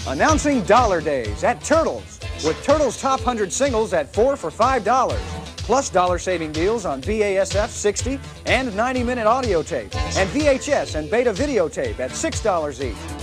Announcing Dollar Days at Turtles, with Turtles Top 100 singles at 4 for $5, plus dollar-saving deals on BASF 60 and 90-minute audio tape, and VHS and beta videotape at $6 each.